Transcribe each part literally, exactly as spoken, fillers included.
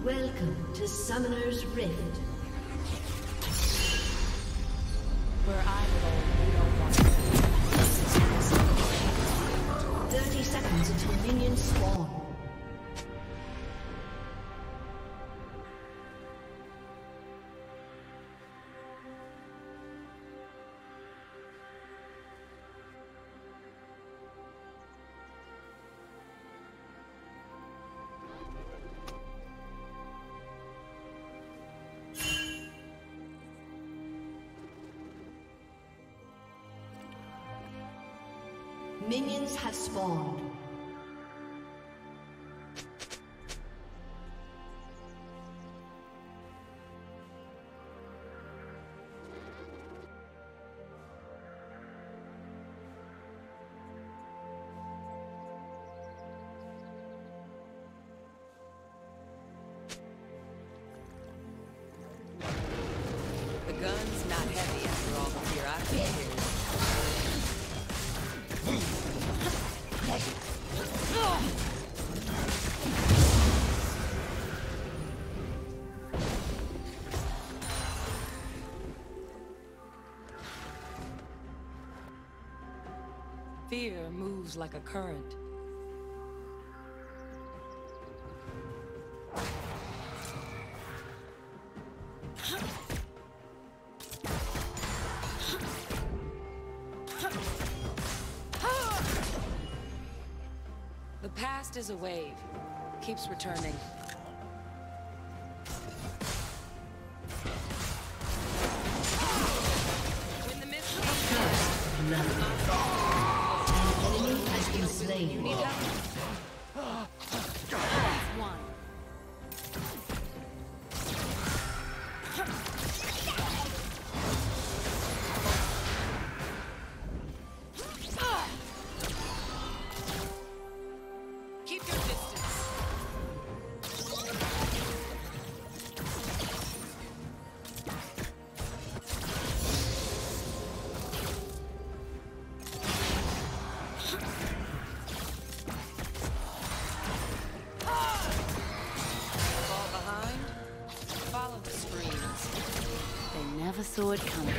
Welcome to Summoner's Rift. Where I go, we don't want to. thirty seconds until minions spawn. Minions have spawned. The gun's not heavy after all the fear I've been here. Fear moves like a current. The past is a wave, keeps returning. When the mist comes, Blood. An enemy has been slain. you need help. That's one. Keep your distance. Fall behind, follow the screams. They never saw it coming.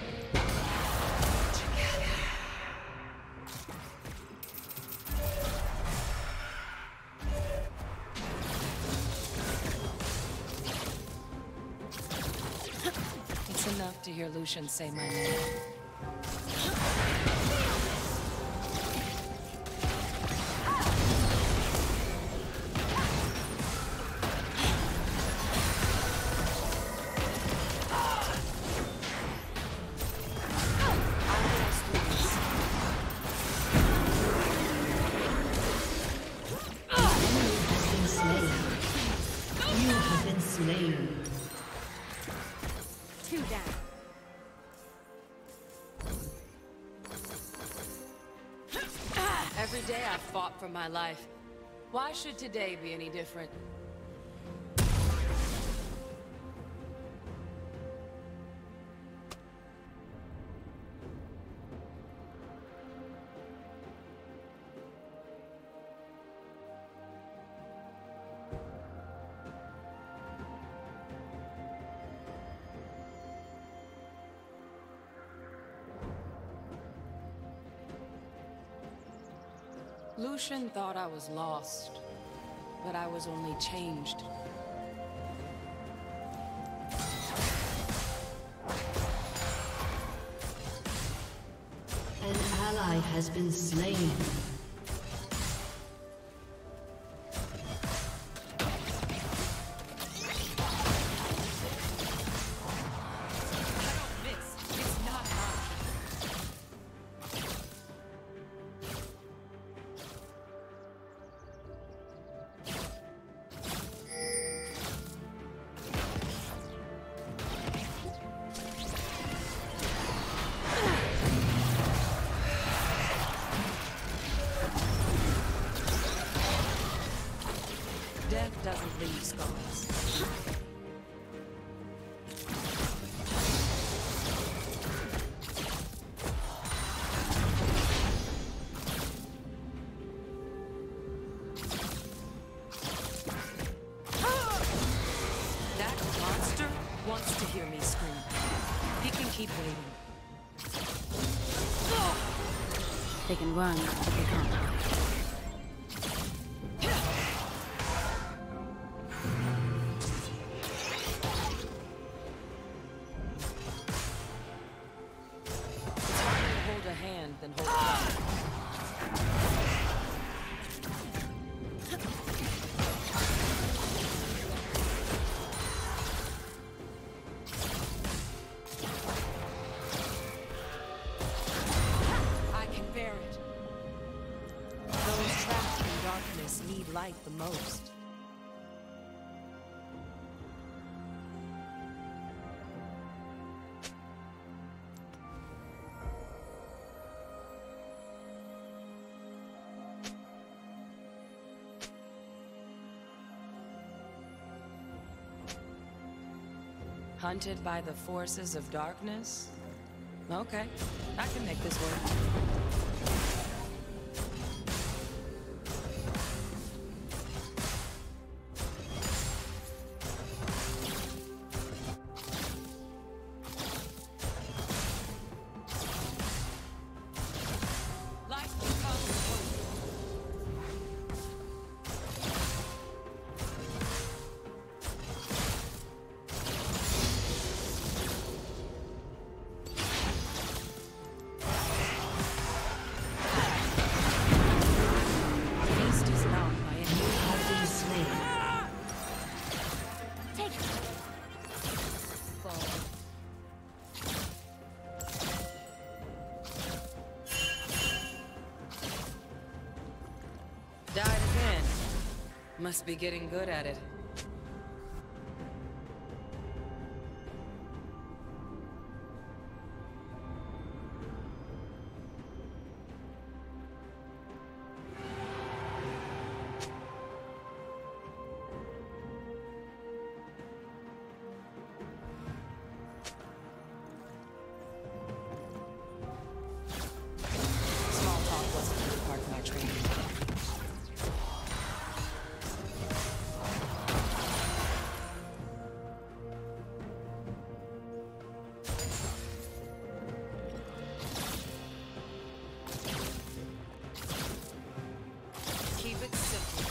It's enough to hear Lucian say my name. You have been slain. Two down. Every day I've fought for my life. Why should today be any different? Lucian thought I was lost, but I was only changed. An ally has been slain. It's not mine. Death doesn't leave scars. wants to hear me scream. He can keep waiting. They can run, but they can't hide. It's harder to hold a hand than hold a gun. Need light the most. Hunted by the forces of darkness? Okay, I can make this work. Died again. Must be getting good at it. Small talk wasn't really part of my training. Keep it simple.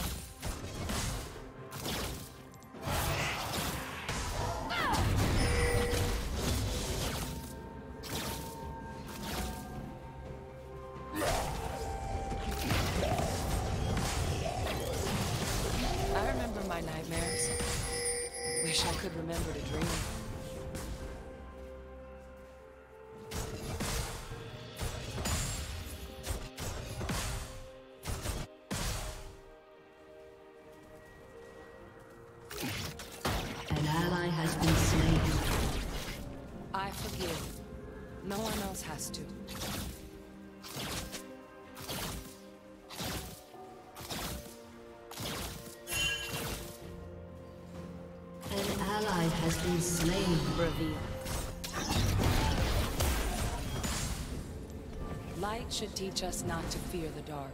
I remember my nightmares. Wish I could remember to dream. An ally has been slain. I forgive. No one else has to. An ally has been slain. Reveal. Light should teach us not to fear the dark.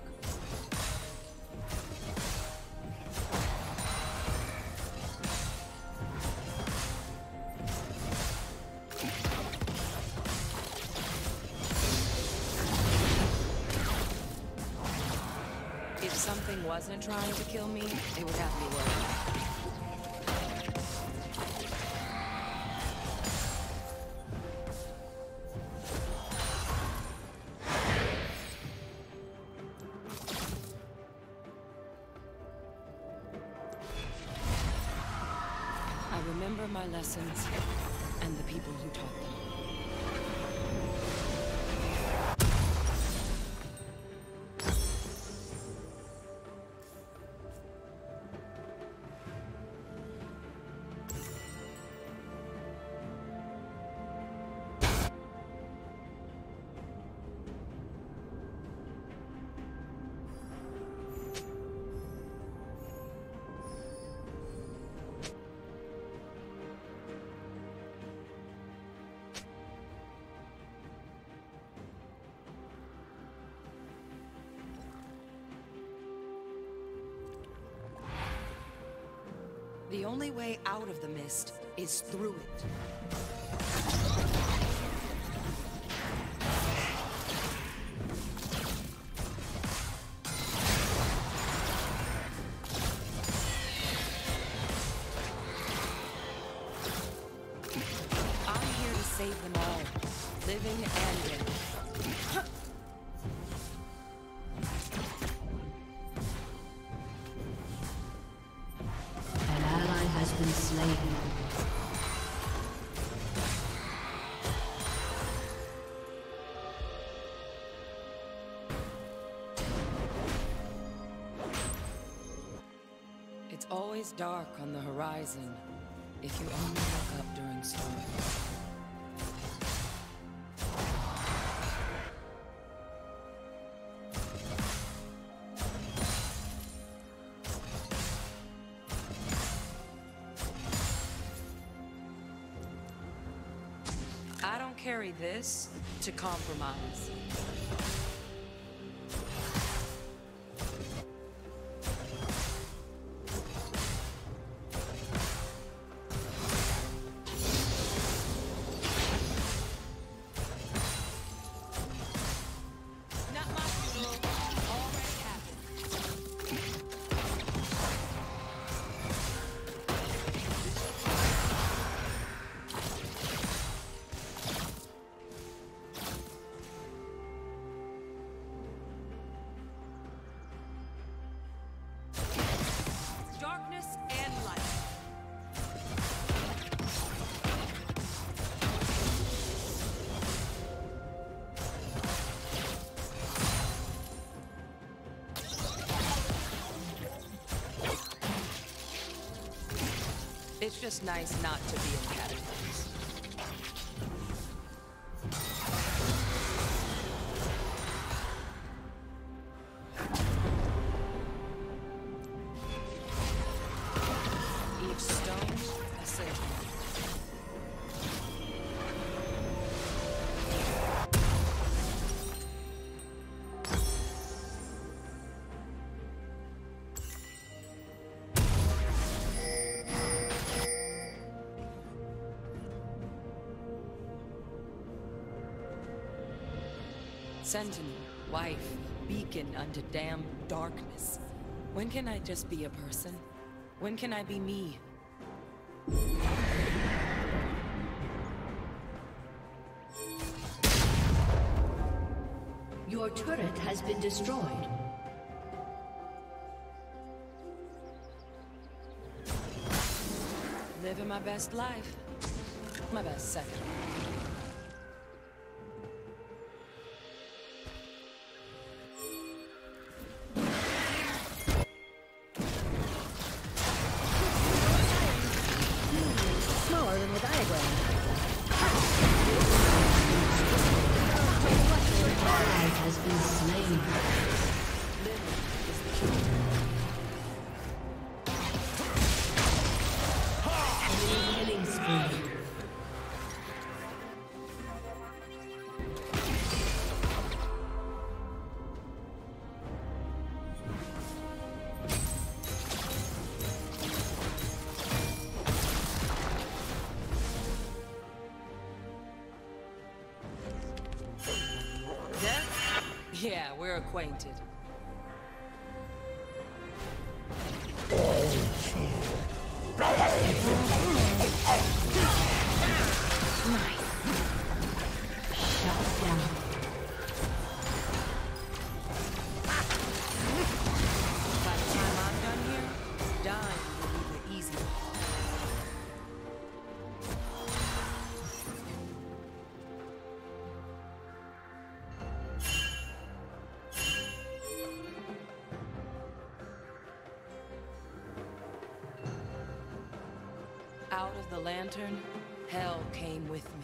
If something wasn't trying to kill me, it would have me worried. I remember my lessons and the people who taught them. The only way out of the mist is through it. I'm here to save them all, living and dead. An ally has been slain. It's always dark on the horizon if you only look up during storms. I don't carry this to compromise. Not my funeral. Already happened. Darkness and light. It's just nice not to be in categories. Each stone, a century. Sentinel, wife, beacon unto damned darkness. When can I just be a person? When can I be me? Your turret has been destroyed. Living my best life. My best second. Smaller than the diagram. Ally has been slain. Living is the key. Killing spree. Death? Yeah, we're acquainted. Shut down. By the time I'm done here, dying will be the easy one. Out of the lantern, hell came with me.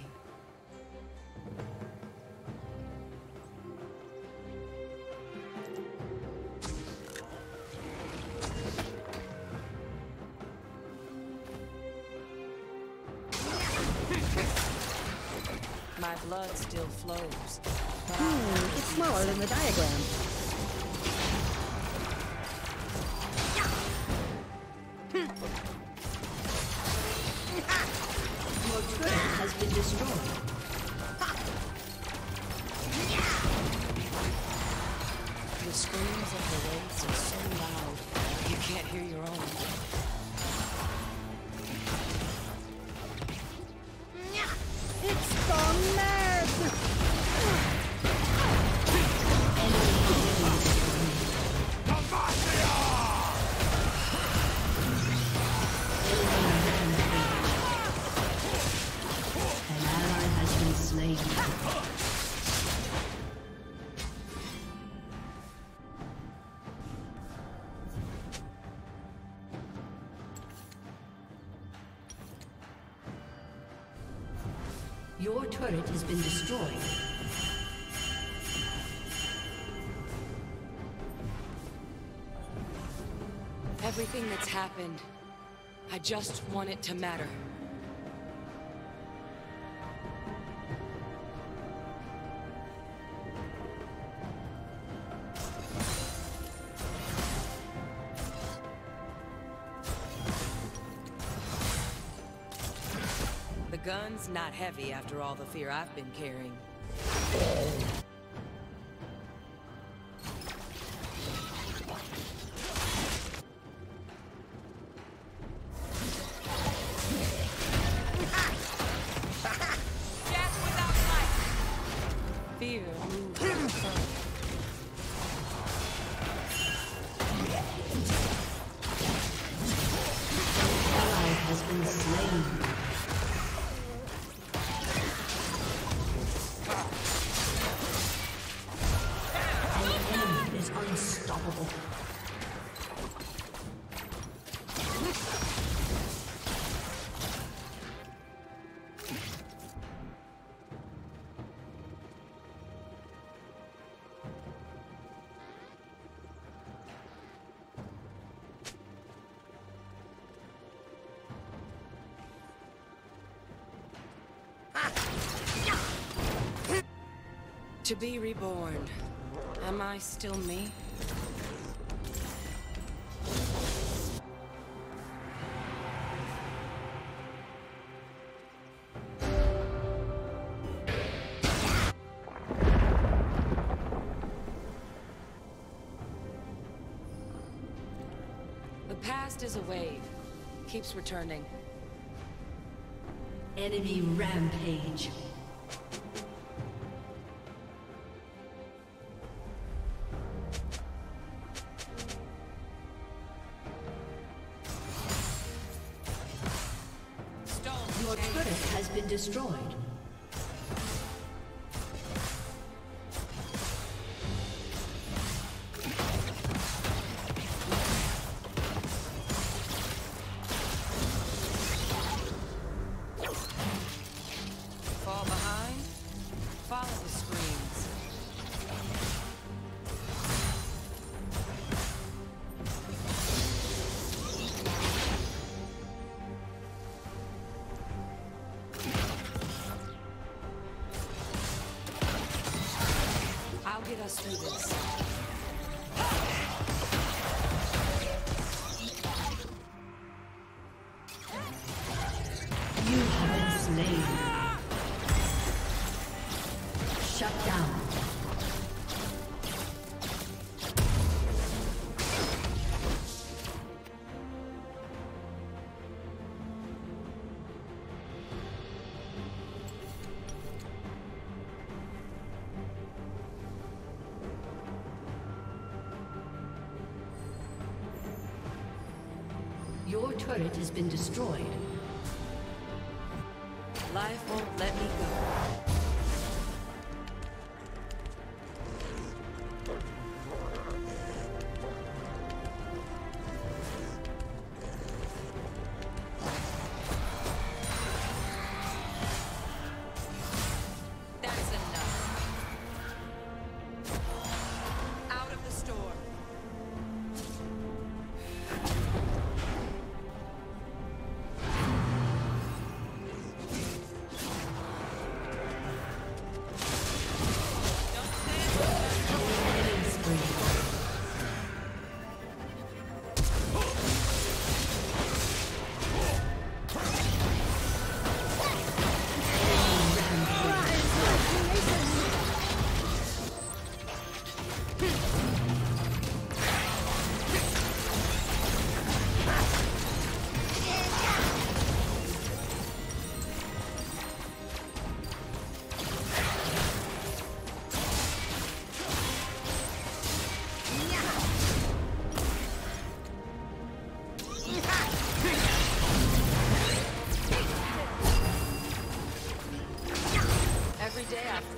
My blood still flows. But I Hmm, it's smaller than the diagram. been destroyed. The screams of the waves are so loud, you can't hear your own. It's gone mad! An ally has been slain. Your turret has been destroyed. Everything that's happened, I just want it to matter. The gun's not heavy after all the fear I've been carrying. Death without life! Fear moves the sun. Ally has been slain. Unstoppable. To be reborn. Am I still me? The past is a wave. Keeps returning. Enemy rampage. Your turret has been destroyed. Fall behind? Follow the screams. I'll get us through this. You have been slain. Shut down. Your turret has been destroyed. Life won't let me go. That's enough. Out of the storm.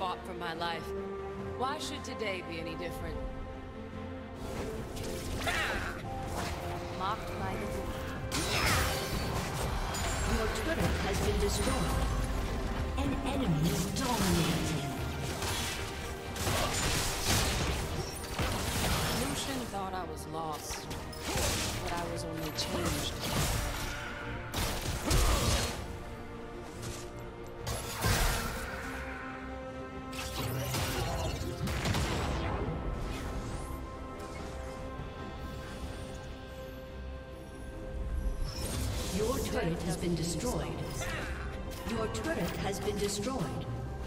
fought for my life. Why should today be any different? Mocked by the world. Your turret has been destroyed. An enemy is dominating. Lucian thought I was lost, but I was only changed. Your turret has been destroyed. Your turret has been destroyed.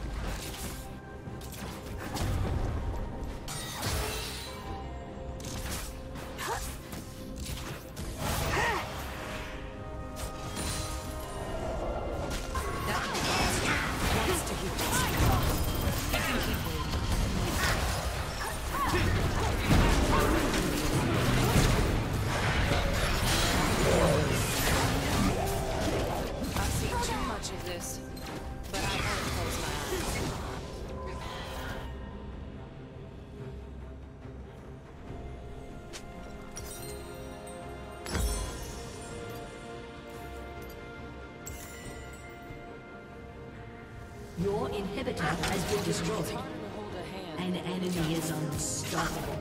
Your inhibitor has been destroyed. An enemy is unstoppable.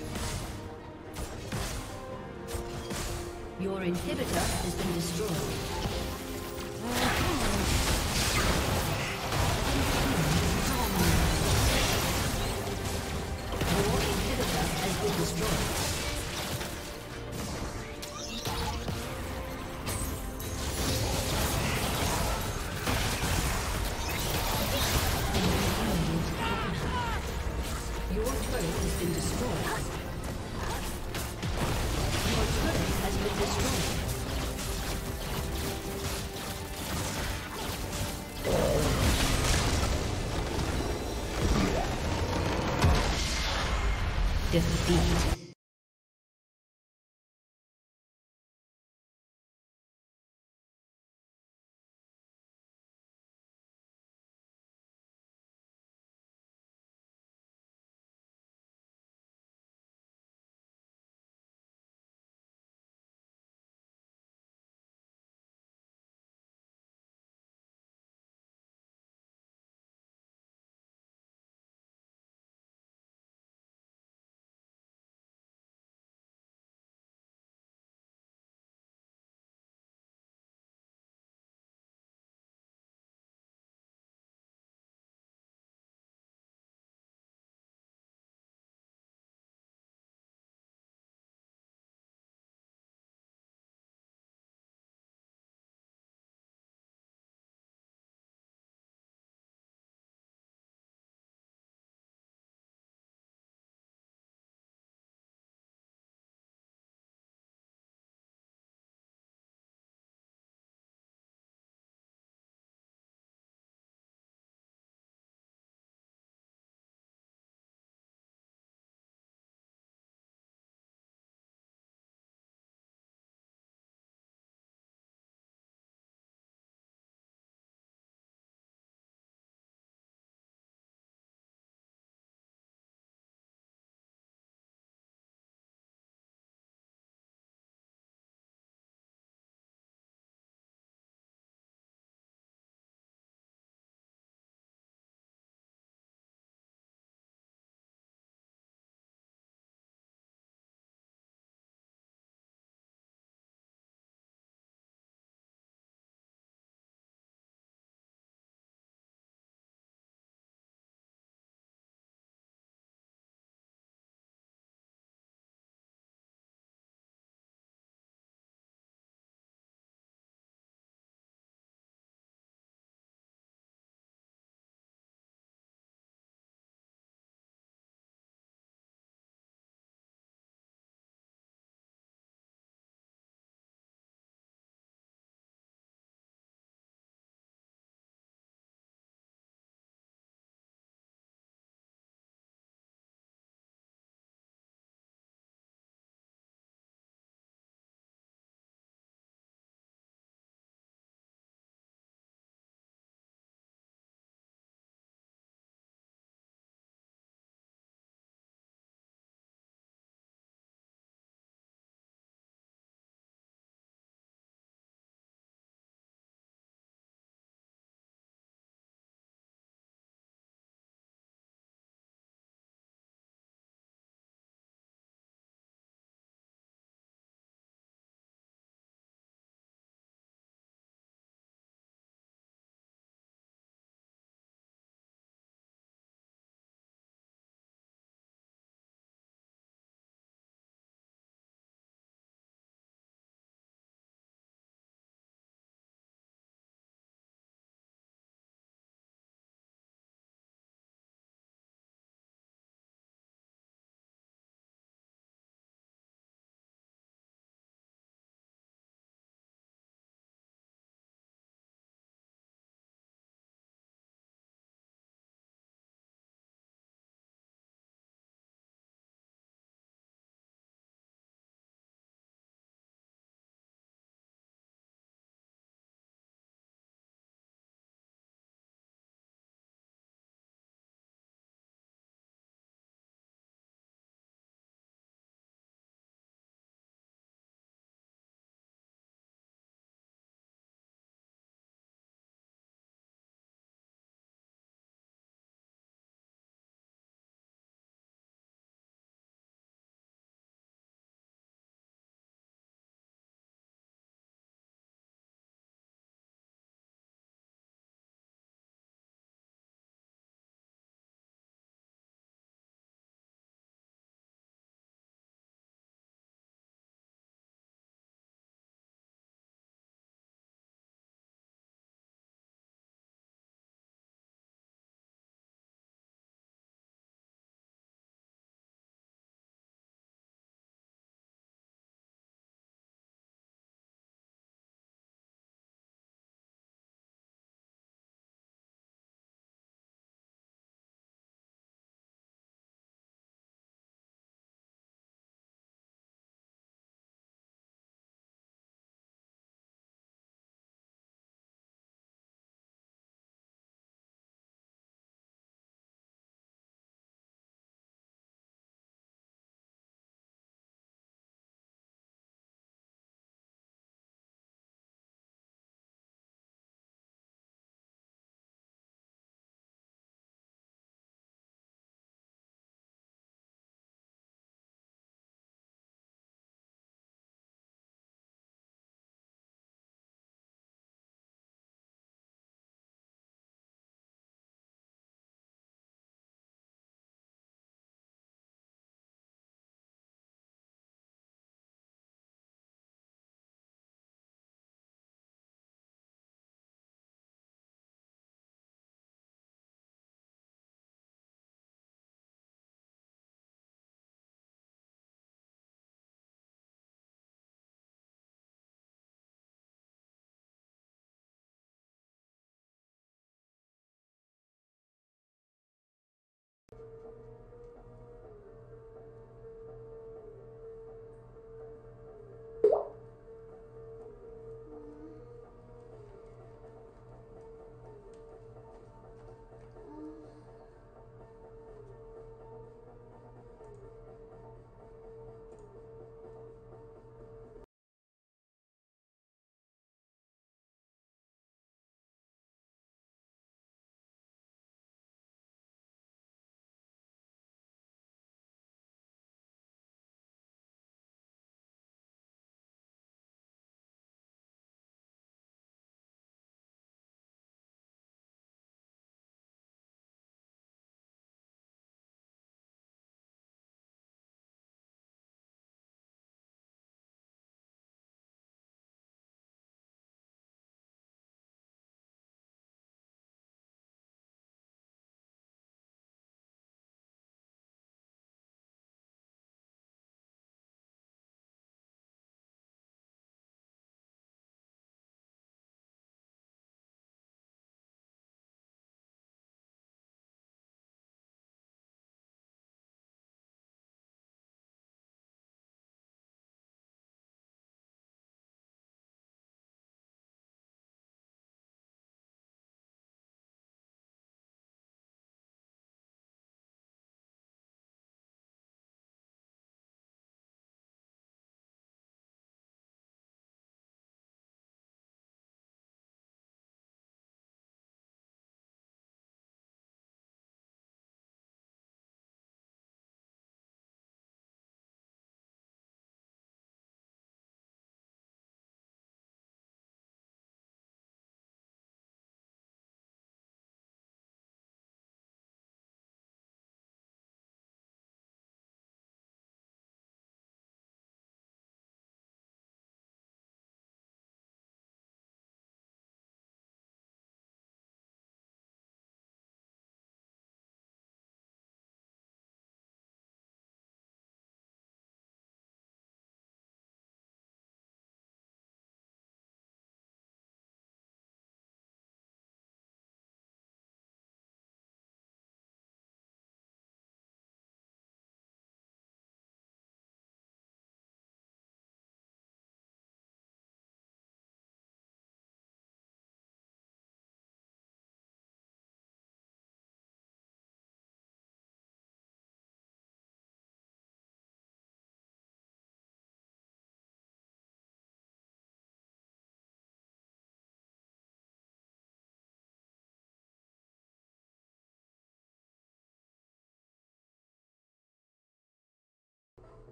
Your inhibitor has been destroyed. Your inhibitor has been destroyed. Your turret has been destroyed. Your turret has been destroyed. Defeat.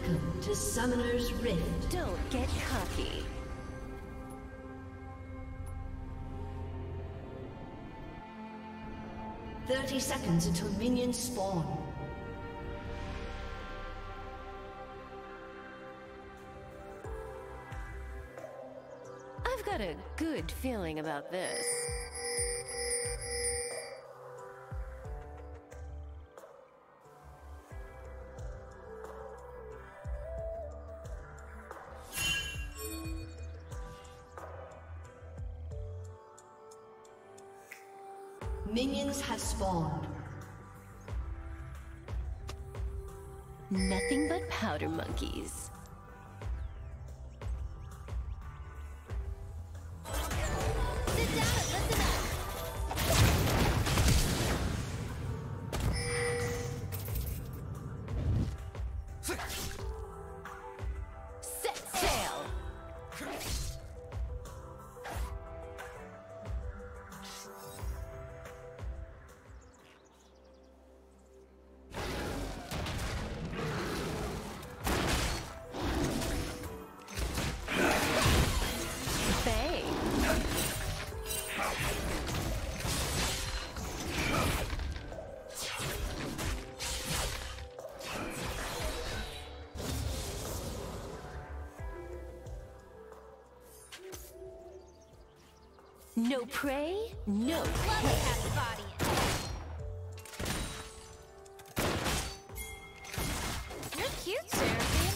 Welcome to Summoner's Rift. Don't get cocky. thirty seconds until minions spawn. I've got a good feeling about this. Minions have spawned. Nothing but powder monkeys. Sit down and listen up. Set sail! No prey, no Love a cat's body. You're cute, Seraphine.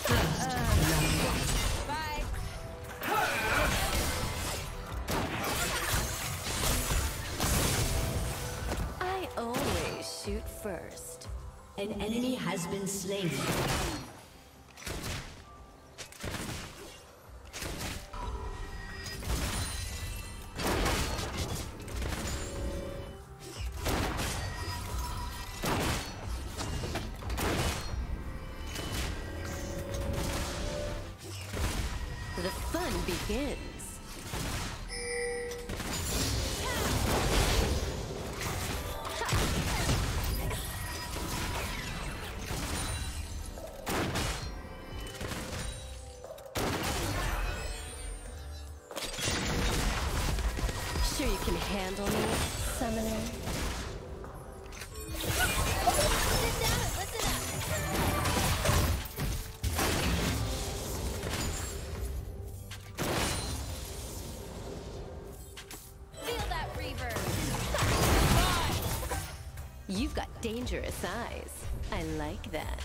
Uh, bye. I always shoot first. An enemy has been slain. The fun begins. Sure you can handle me, Summoner? Sit down and listen up. Feel that reverb. You've got dangerous eyes. I like that.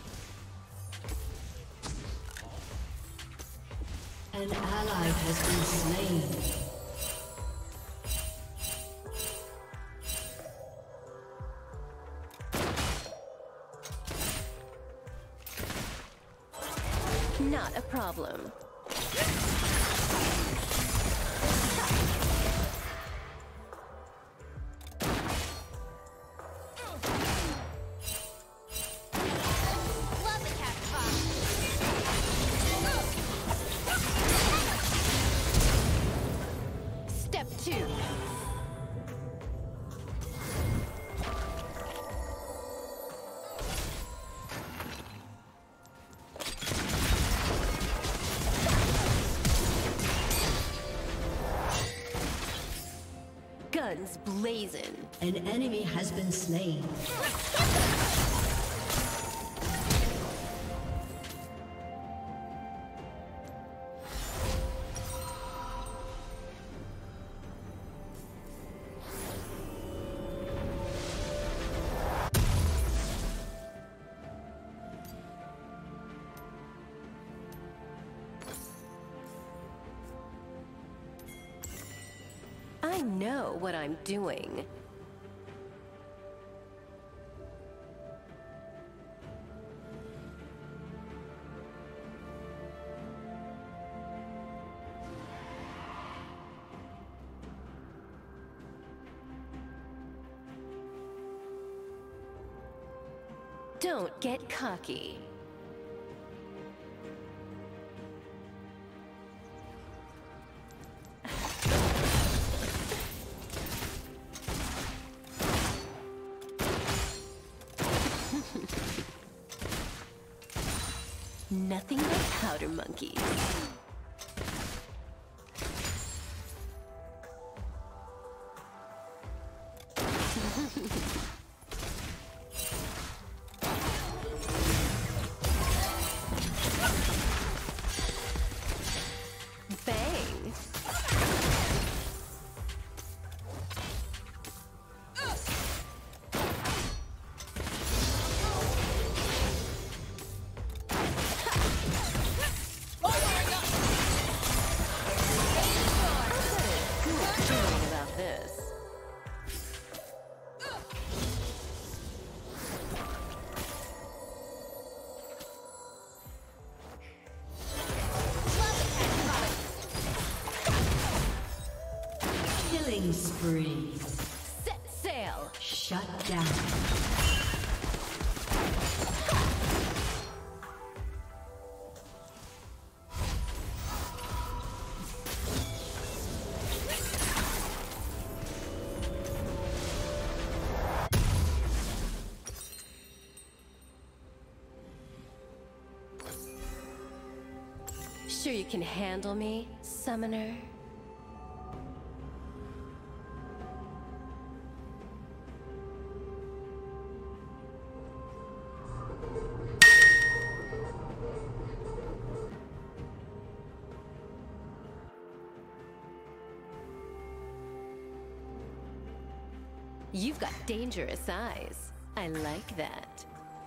An ally has been slain. Not a problem. Love the cat's body. Step two. Guns blazing. An enemy has been slain. I know what I'm doing. Don't get cocky. Nothing but powder monkeys. Bang! Killing spree. Set sail! Shut down. Sure you can handle me, summoner? You've got dangerous eyes. I like that.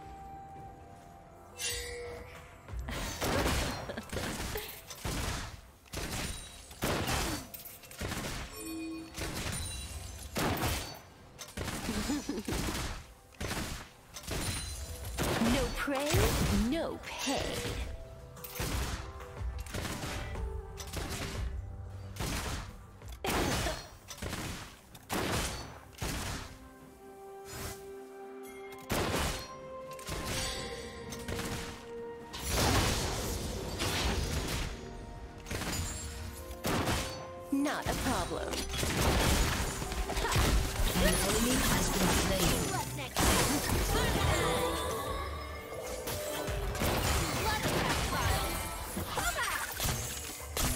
No prey, no pay. Not a problem. An enemy has been slain. What's next? Love the cat bottom. Hoba!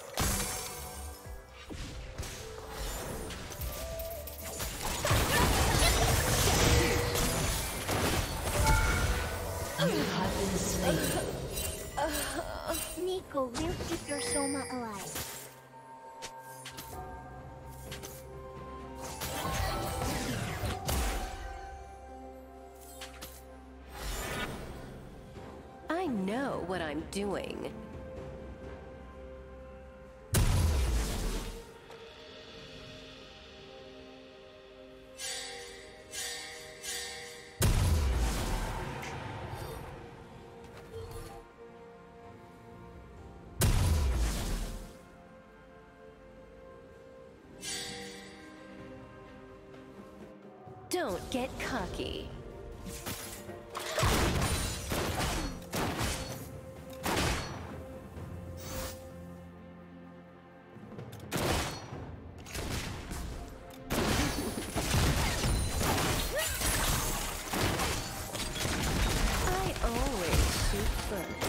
You have been slain. Nico, we'll keep your Soma alive. I know what I'm doing. Don't get cocky. I always shoot first.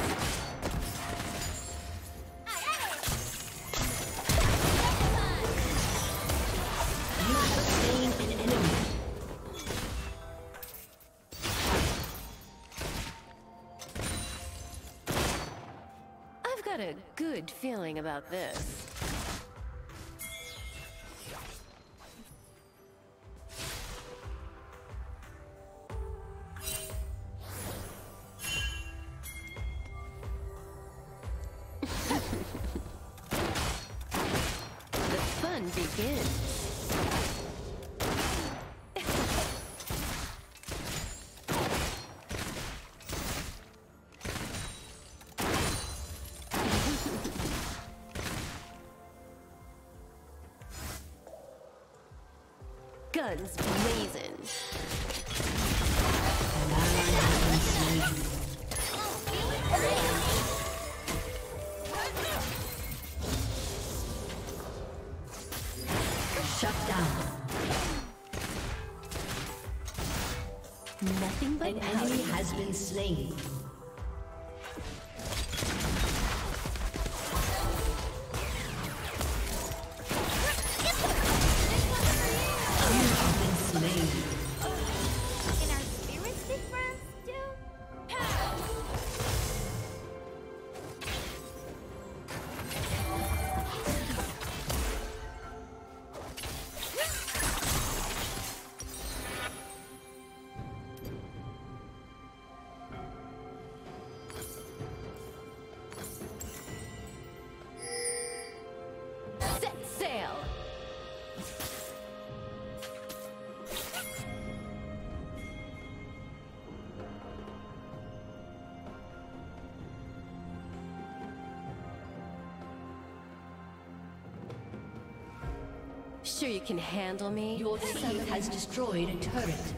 You have slain an enemy. I've got a good feeling about this. The fun begins. Guns blazing. An ally has been slain. Shut down. Nothing but An powder. enemy has been slain. Sure you can handle me? Your team has destroyed a turret.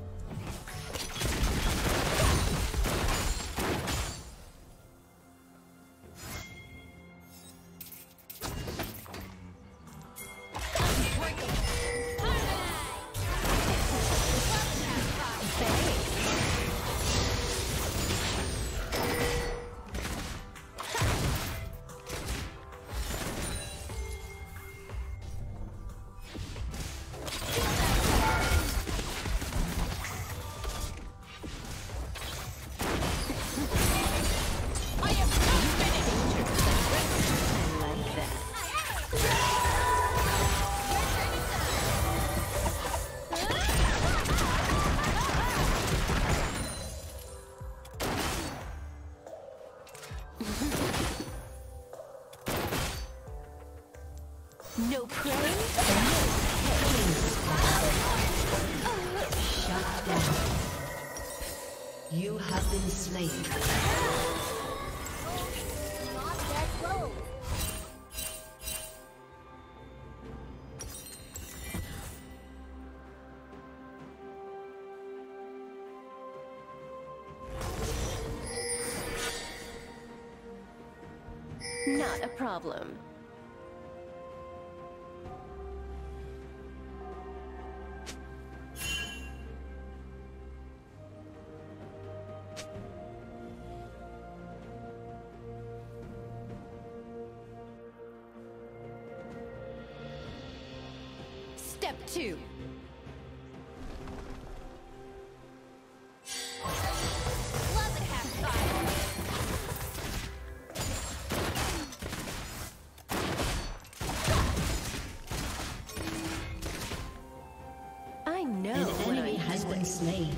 No prey? Shut down. You have been slain. Not that close. Not a problem. Step two. Love it, half fire. I know An what enemy I'm has doing. been slain.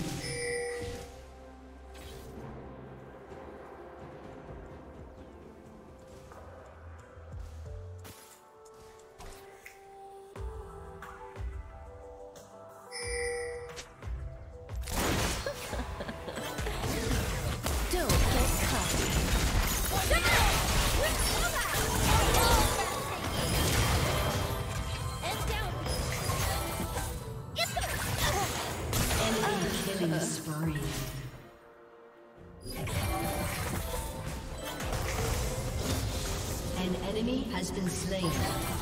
Don't get cocky. And down. Enemy killing spree. An enemy has been slain.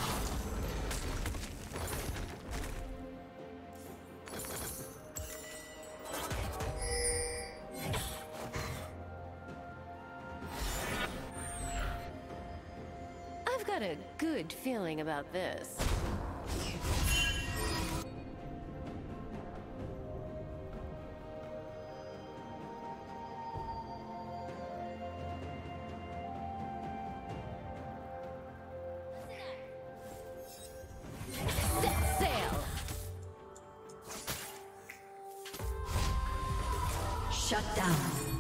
I've got a good feeling about this. Set sail! Shut down.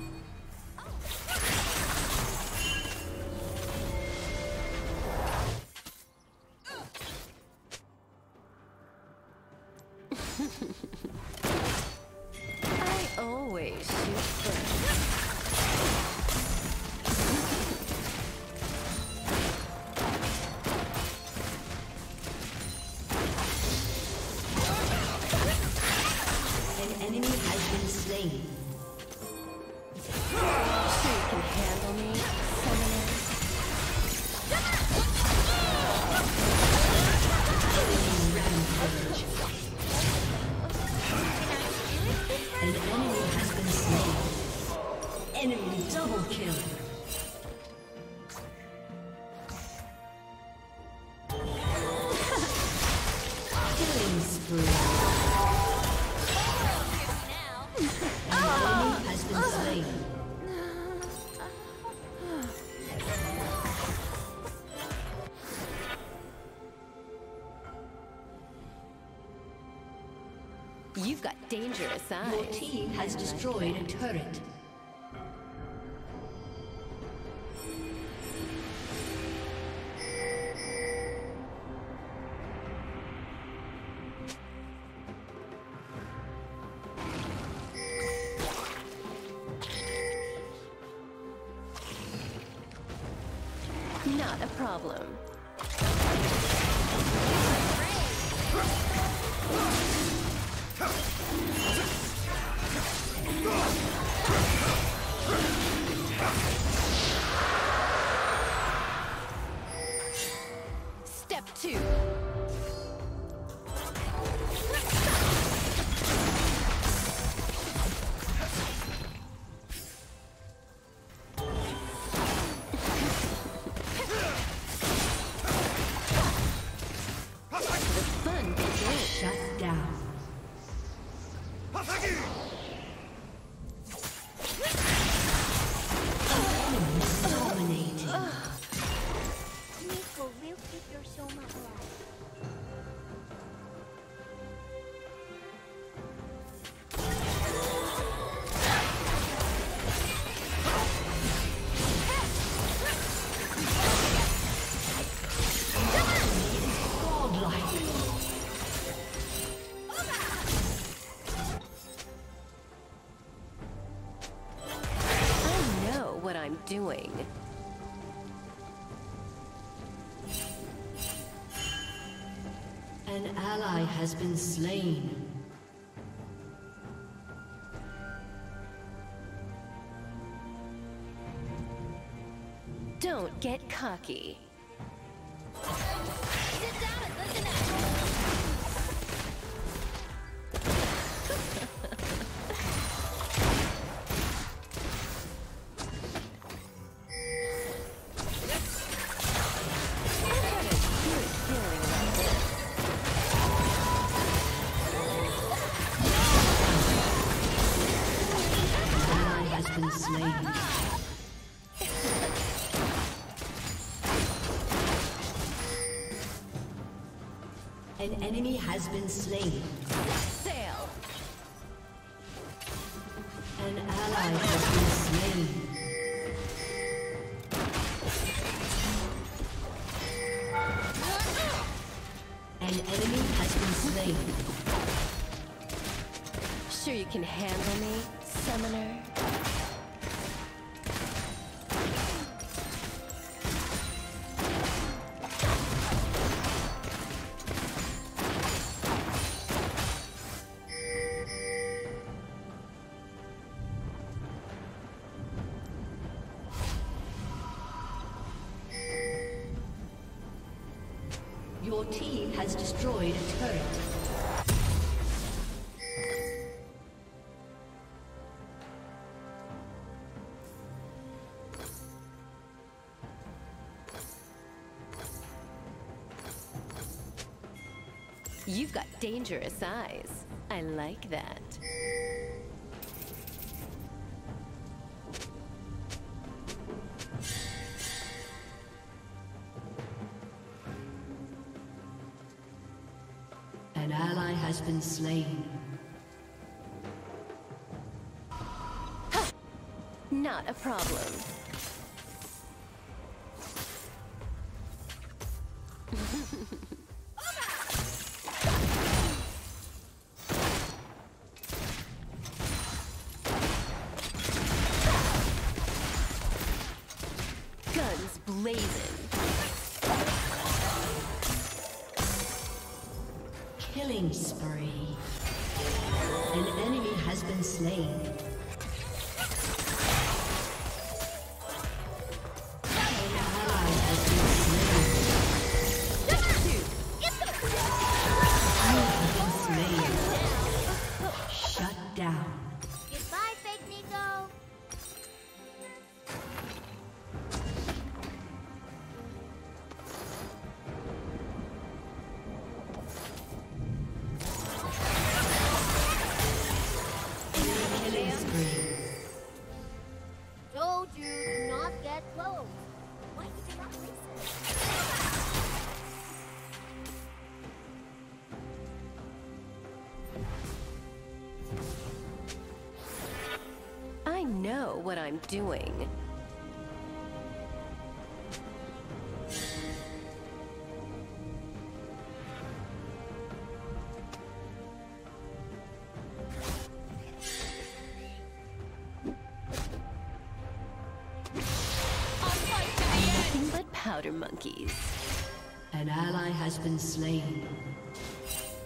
I always shoot first. An enemy has been slain. Sure you can handle me, summoner? Rampage. An enemy has been slain. Enemy double kill. Killing spree. Now. An enemy has been slain. You've got dangerous eyes. Your team has destroyed a turret. Not a problem. Step two. Shut down. Dominating. Nico, we'll keep your Soma alive. Doing. An ally has been slain. Don't get cocky. Sit down and listen up. An enemy has been slain. Sail. An ally has been slain. An enemy has been slain. Sure you can handle me, summoner? Your team has destroyed a turret. You've got dangerous eyes. I like that. An ally has been slain. Not a problem. Guns blazing. Killing spree. An enemy has been slain. An ally has been slain. You have been slain. Shut down. Goodbye, fake Nico. Killing spree. Told you, do not get close. Why did you not listen? I know what I'm doing. Nothing but powder monkeys. An ally has been slain.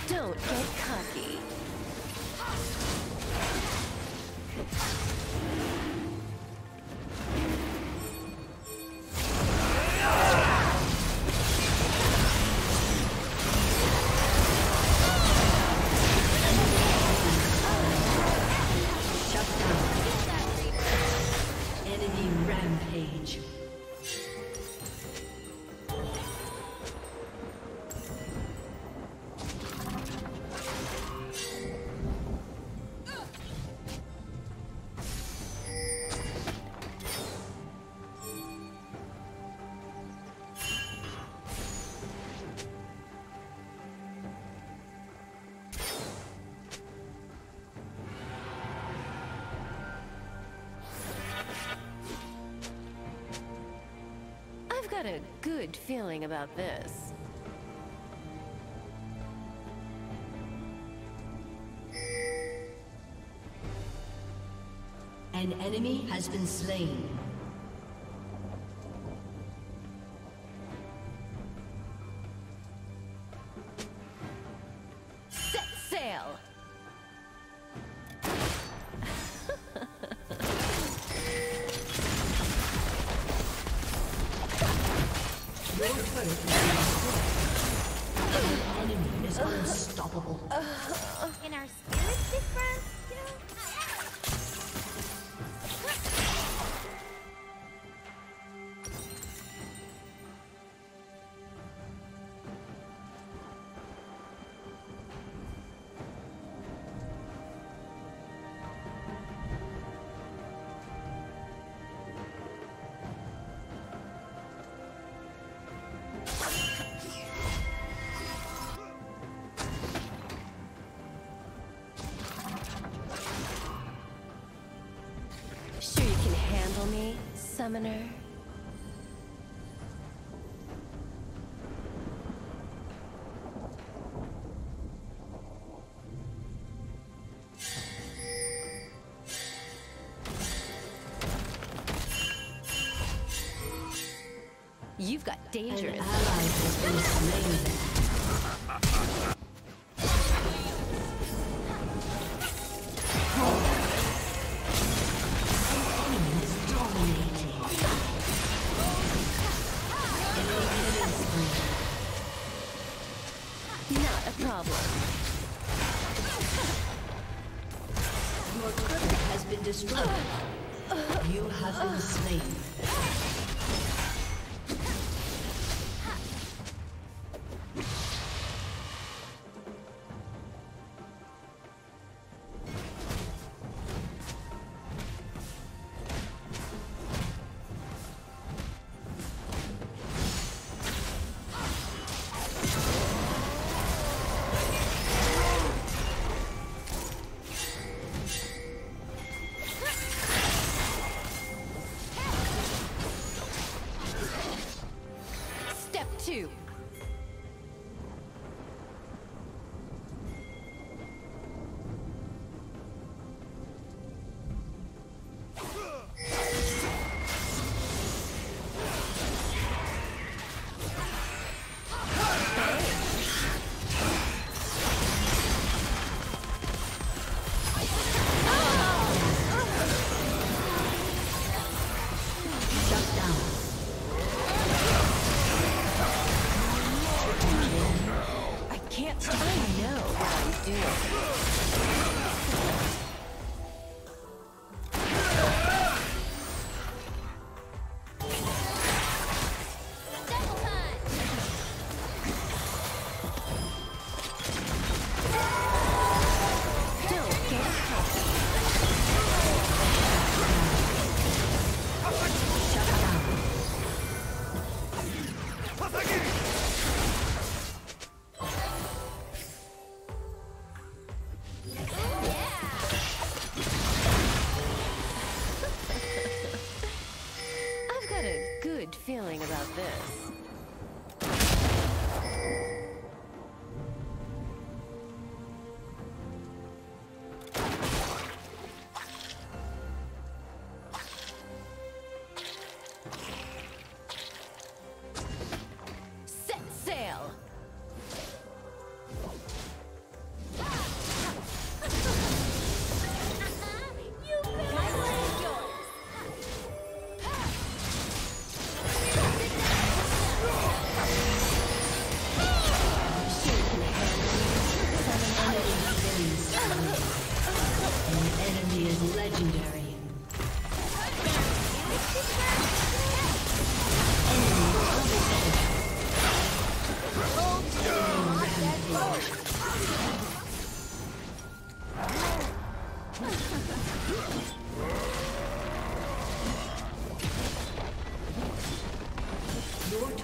Don't get cocky. I've got a good feeling about this. An enemy has been slain. Set sail! Your turret is destroyed. The enemy is unstoppable. Can our spirits be friends too? Sure you can handle me, summoner? You've got An dangerous. ally has been slain. Not a problem. Your turret has been destroyed. You have been slain. Step two. Shut down. I can't. I know what I'm doing. Double time! Don't get cocky. Shut down.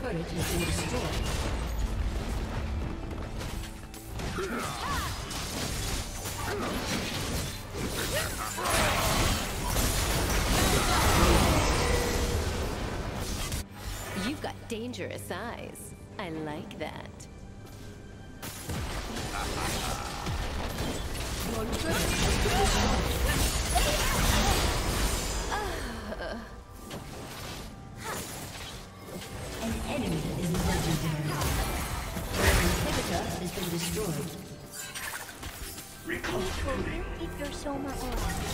turret has been destroyed. You've got dangerous eyes. I like that. Your turret has been destroyed. An enemy is legendary. Your inhibitor has been destroyed. Reconstituting. Keep your soma on.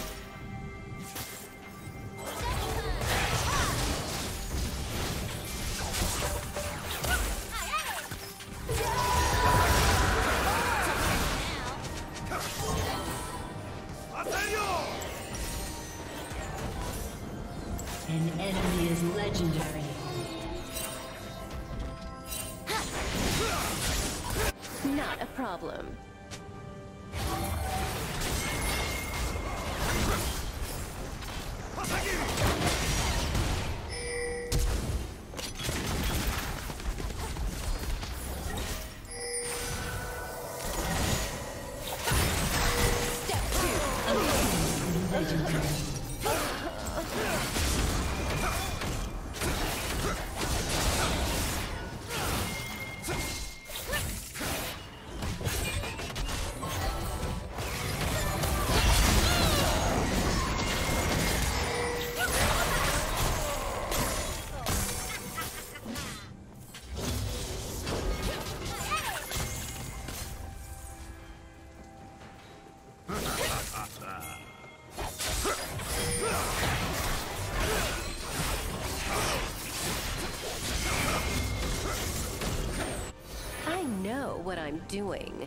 An enemy is legendary. Not a problem. Step two. Legendary. I know what I'm doing.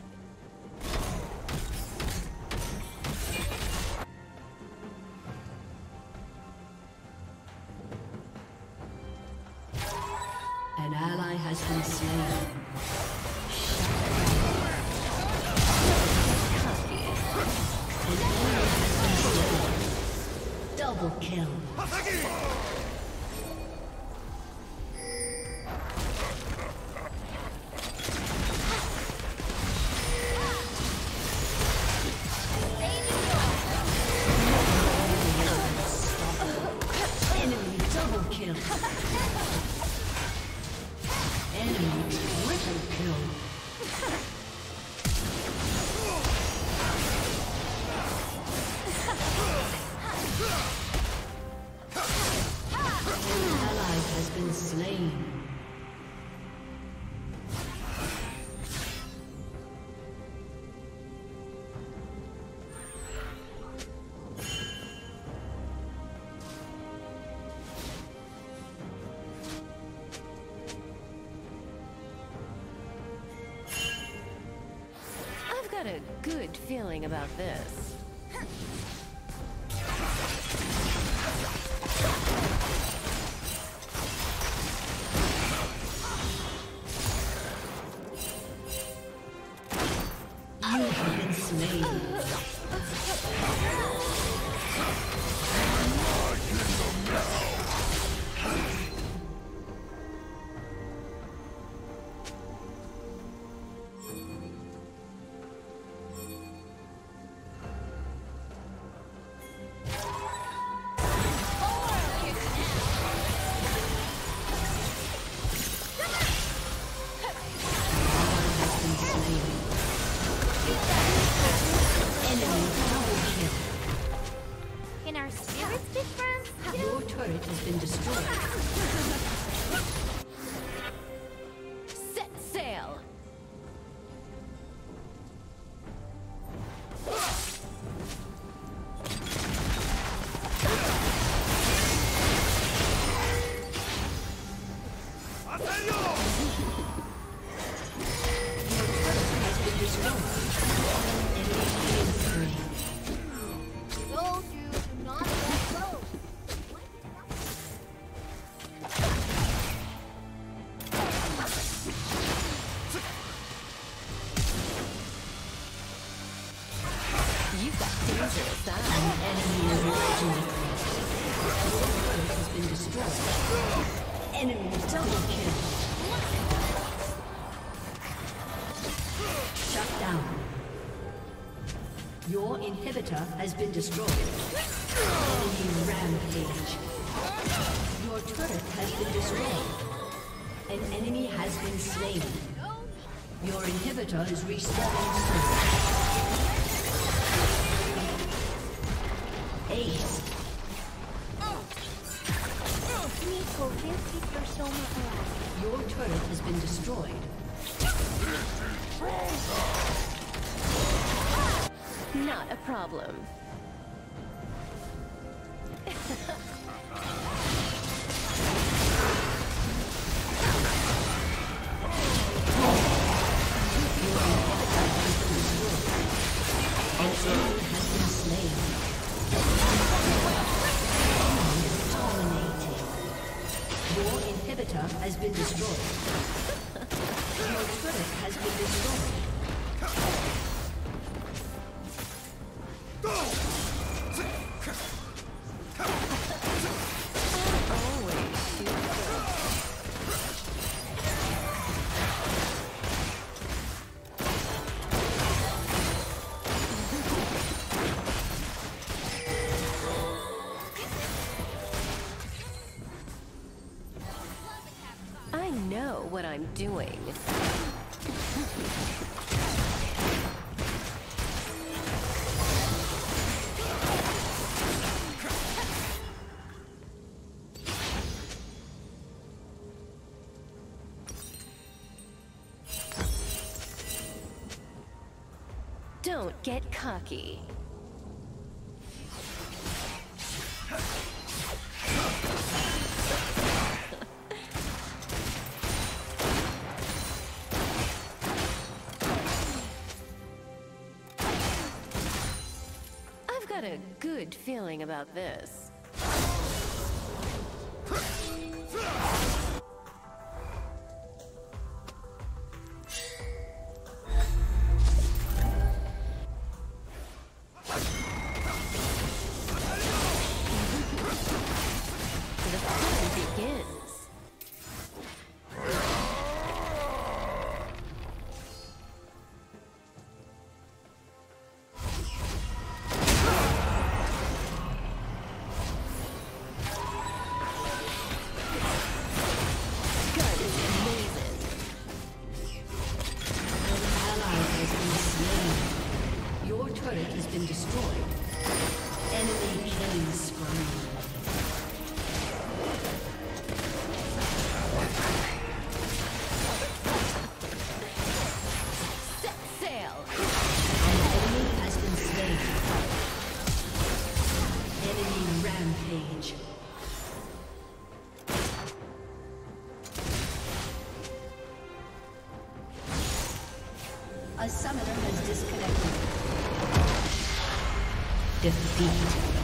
An ally has been slain. An enemy has been slain. Double kill. Enemy double kill. Enemy triple kill. An ally has been slain. I've got a good feeling about this. You have been slain. Your inhibitor has been destroyed. Enemy rampage. Your turret has been destroyed. An enemy has been slain. Your inhibitor is respawning soon. Ace. Your turret has been destroyed. Not a problem. Has been destroyed. Your turret has been destroyed. I know what I'm doing. Don't get cocky. I've got a good feeling about this. The fun begins. A summoner has disconnected. Defeat.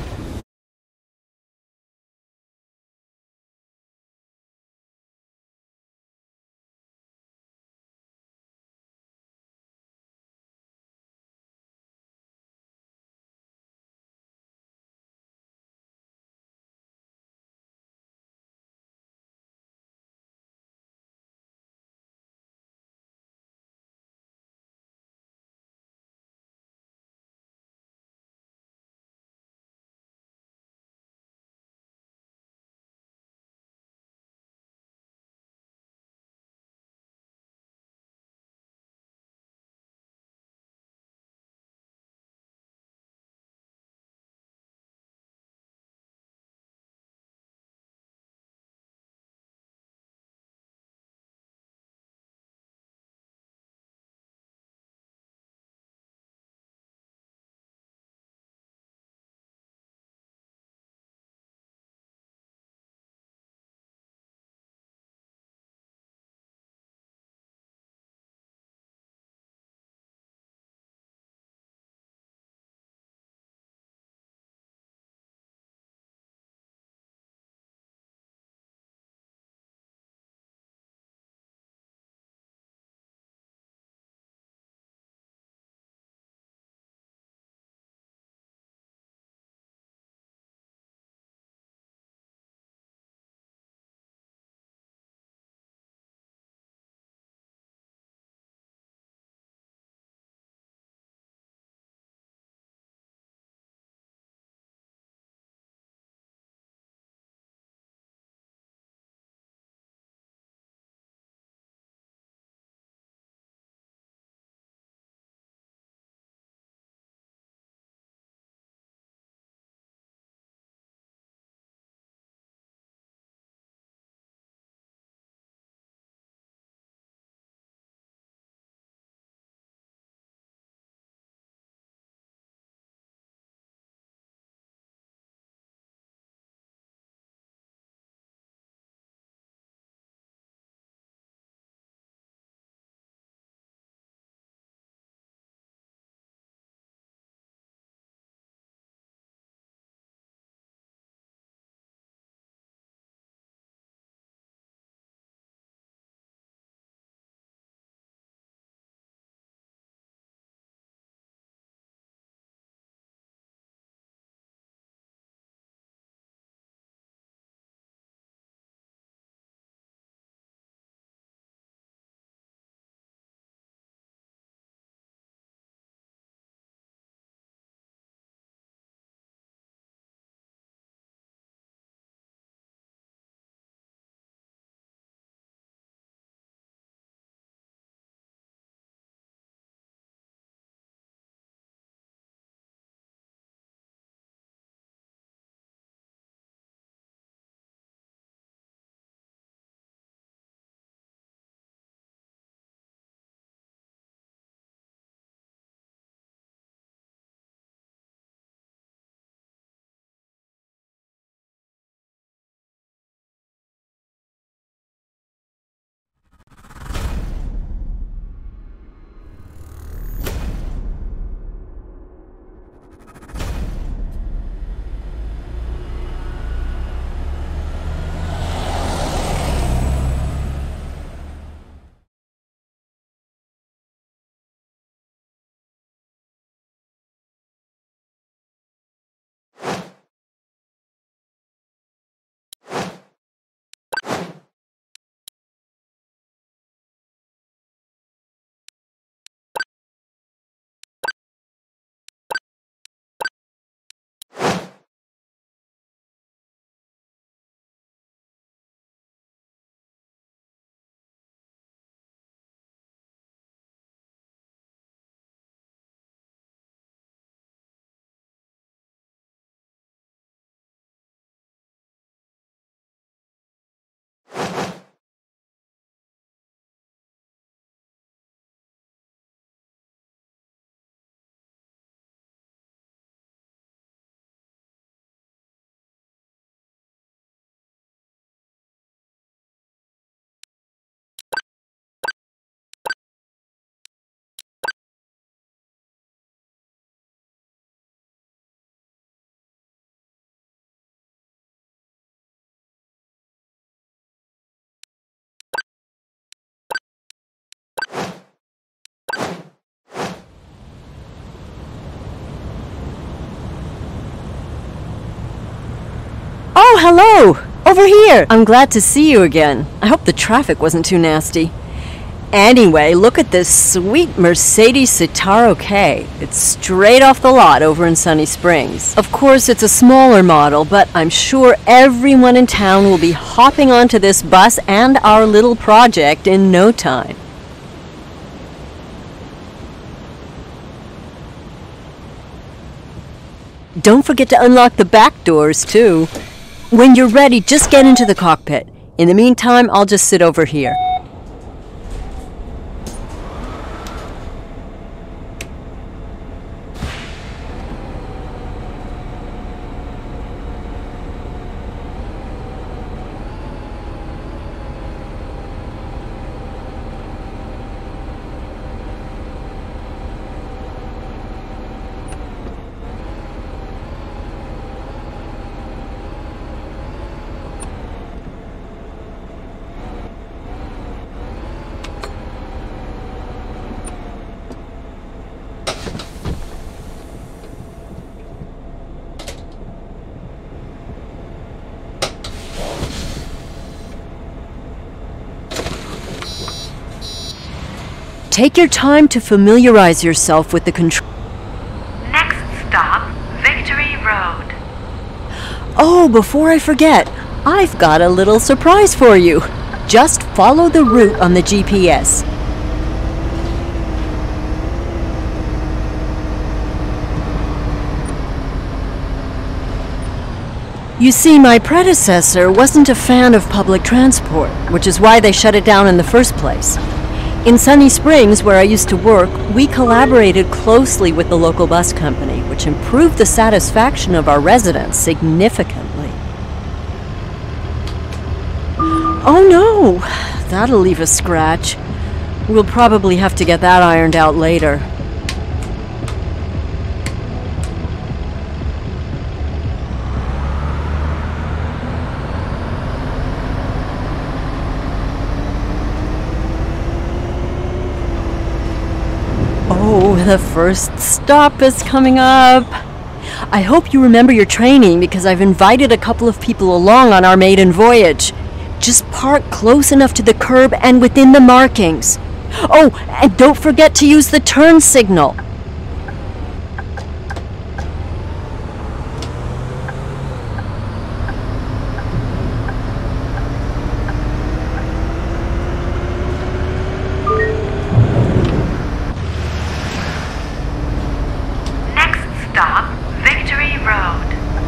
Oh, hello! Over here! I'm glad to see you again. I hope the traffic wasn't too nasty. Anyway, look at this sweet Mercedes Citaro K. It's straight off the lot over in Sunny Springs. Of course, it's a smaller model, but I'm sure everyone in town will be hopping onto this bus and our little project in no time. Don't forget to unlock the back doors, too. When you're ready, just get into the cockpit. In the meantime, I'll just sit over here. Take your time to familiarize yourself with the control. Next stop, Victory Road. Oh, before I forget, I've got a little surprise for you. Just follow the route on the G P S. You see, my predecessor wasn't a fan of public transport, which is why they shut it down in the first place. In Sunny Springs, where I used to work, we collaborated closely with the local bus company, which improved the satisfaction of our residents significantly. Oh no, that'll leave a scratch. We'll probably have to get that ironed out later. Oh, the first stop is coming up. I hope you remember your training because I've invited a couple of people along on our maiden voyage. Just park close enough to the curb and within the markings. Oh, and don't forget to use the turn signal. Stop, Victory Road.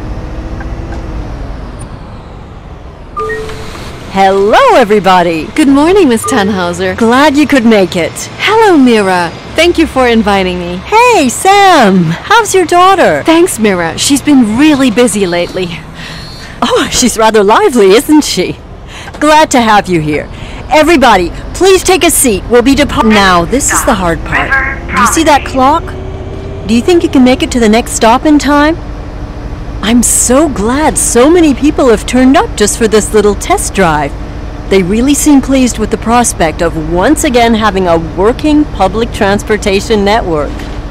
Hello, everybody! Good morning, Miss Tannhauser. Glad you could make it. Hello, Mira. Thank you for inviting me. Hey, Sam! How's your daughter? Thanks, Mira. She's been really busy lately. Oh, she's rather lively, isn't she? Glad to have you here. Everybody, please take a seat. We'll be departing. Now, this is the hard part. Do you see that clock? Do you think you can make it to the next stop in time? I'm so glad so many people have turned up just for this little test drive. They really seem pleased with the prospect of once again having a working public transportation network.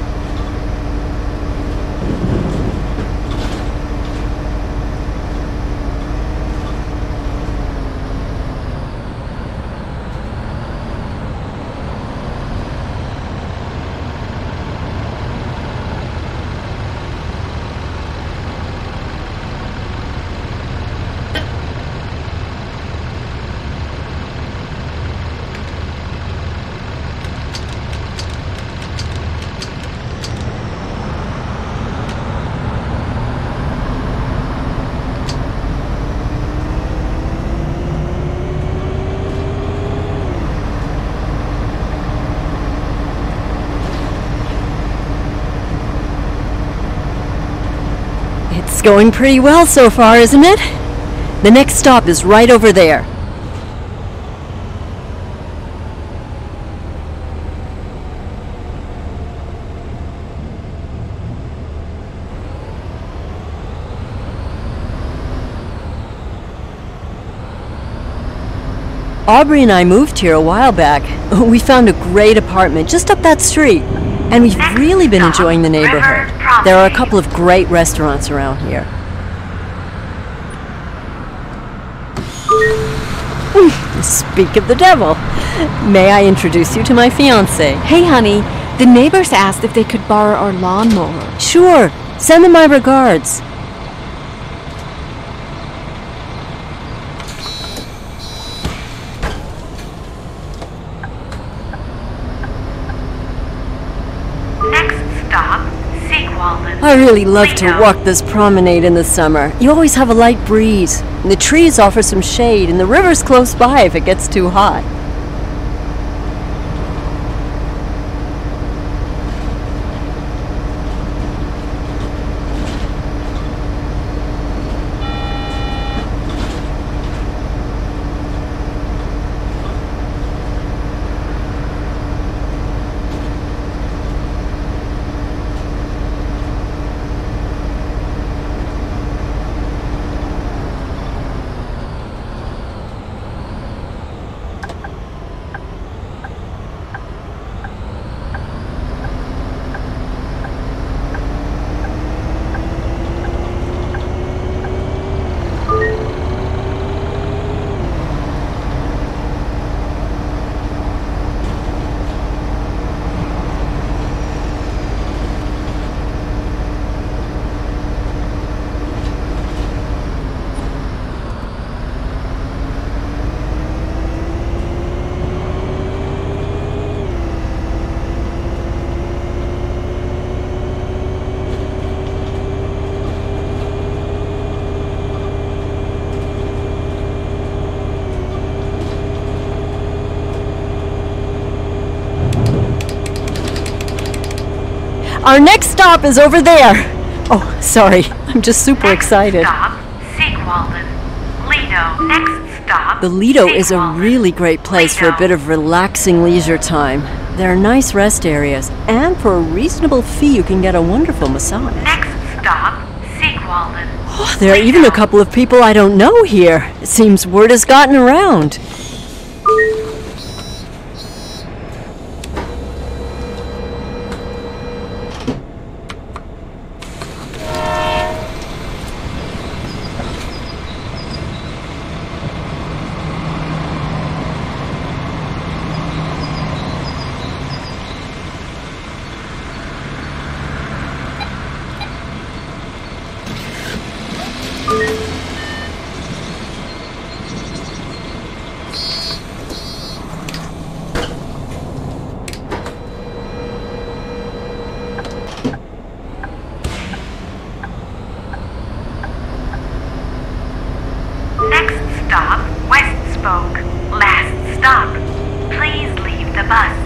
It's going pretty well so far, isn't it? The next stop is right over there. Aubrey and I moved here a while back. We found a great apartment just up that street. And we've really been enjoying the neighborhood. There are a couple of great restaurants around here. Speak of the devil. May I introduce you to my fiancé? Hey, honey. The neighbors asked if they could borrow our lawnmower. Sure. Send them my regards. Next stop, Sigwalden. I really love to Lido. walk this promenade in the summer. You always have a light breeze. And the trees offer some shade, and the river's close by if it gets too hot. Our next stop is over there. Oh, sorry. I'm just super Next excited. stop, Sigwalden. Lido. Next stop. The Lido is a Sigwalden. really great place for a Lido. bit of relaxing leisure time. There are nice rest areas, and for a reasonable fee you can get a wonderful massage. Next stop, Sigwalden. Oh, there are even a couple of people I don't know here. It seems word has gotten around. Next stop, West Spoke. Last stop. Please leave the bus.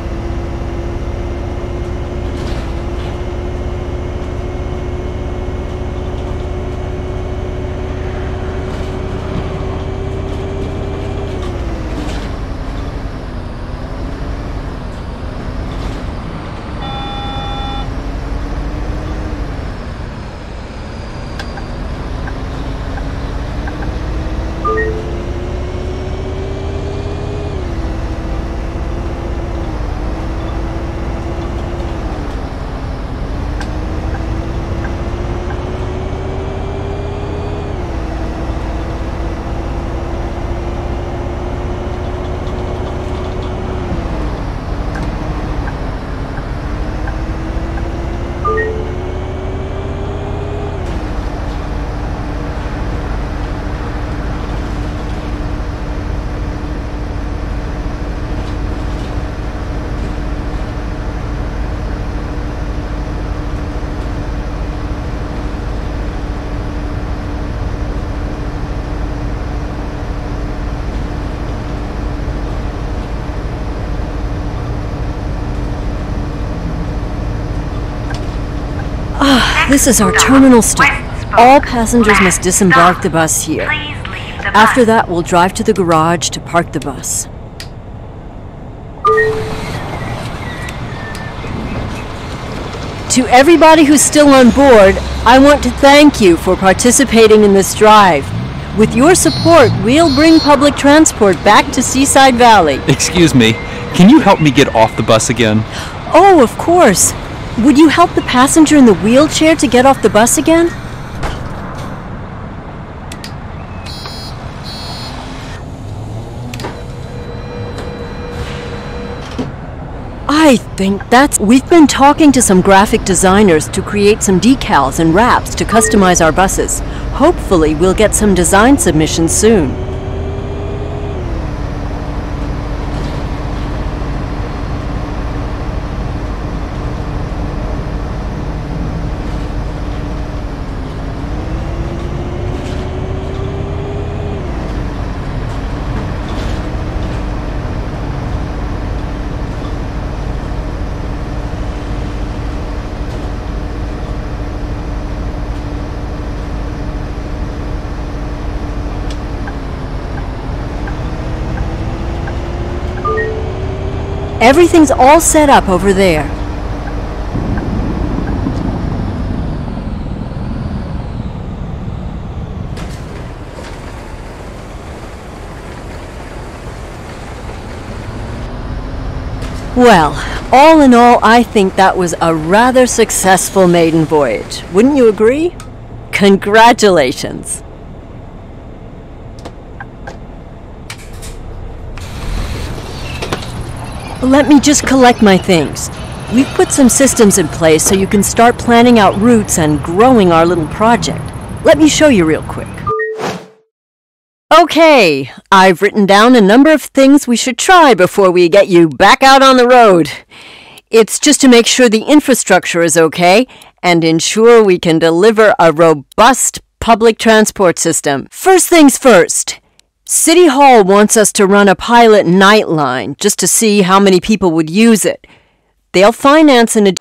This is our terminal stop. All passengers must disembark the bus here. Please leave the After bus. that, we'll drive to the garage to park the bus. To everybody who's still on board, I want to thank you for participating in this drive. With your support, we'll bring public transport back to Seaside Valley. Excuse me, can you help me get off the bus again? Oh, of course. Would you help the passenger in the wheelchair to get off the bus again? I think that's... We've been talking to some graphic designers to create some decals and wraps to customize our buses. Hopefully, we'll get some design submissions soon. Everything's all set up over there. Well, all in all, I think that was a rather successful maiden voyage. Wouldn't you agree? Congratulations! Let me just collect my things. We've put some systems in place so you can start planning out routes and growing our little project. Let me show you real quick. Okay, I've written down a number of things we should try before we get you back out on the road. It's just to make sure the infrastructure is okay and ensure we can deliver a robust public transport system. First things first. City Hall wants us to run a pilot night line just to see how many people would use it. They'll finance an